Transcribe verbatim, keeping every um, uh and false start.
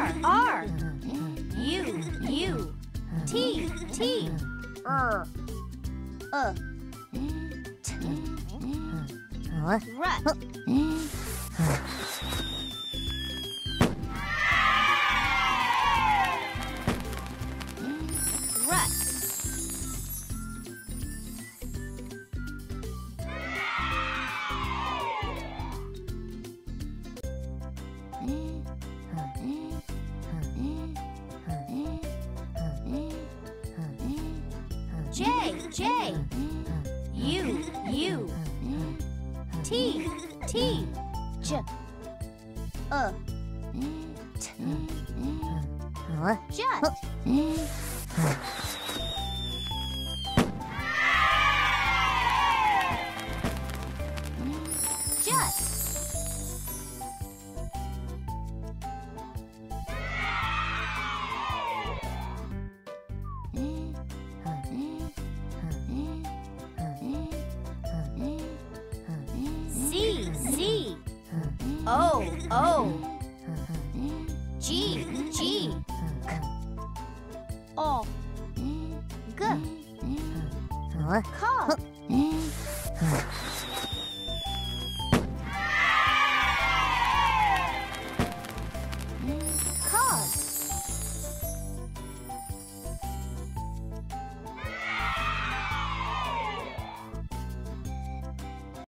R, R. U, U. T, T. Er. Uh. T. What? Rut. Rut. J, J. U, U. T, T. J. Uh. T. What? Jut. Jut. Z, Z. O, O. G, G. O. G. What? Call.